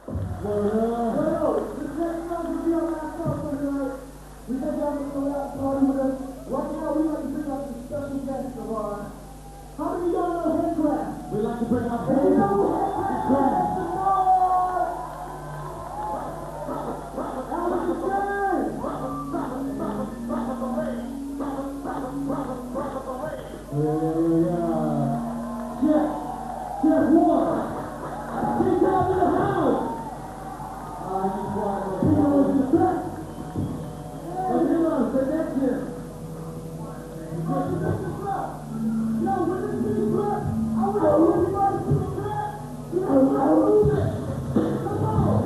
How many of y'all know HeadCrash? We like to bring our friends. You know HeadCrash? Check one. Get down to the house. You know what's the best? Let's get on for next year. Yo, when this thing clap, I want everybody to clap. You know, move it. Come on.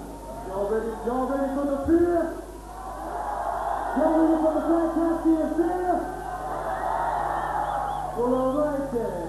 Y'all ready for the beer? Y'all ready for the fantastic Okay.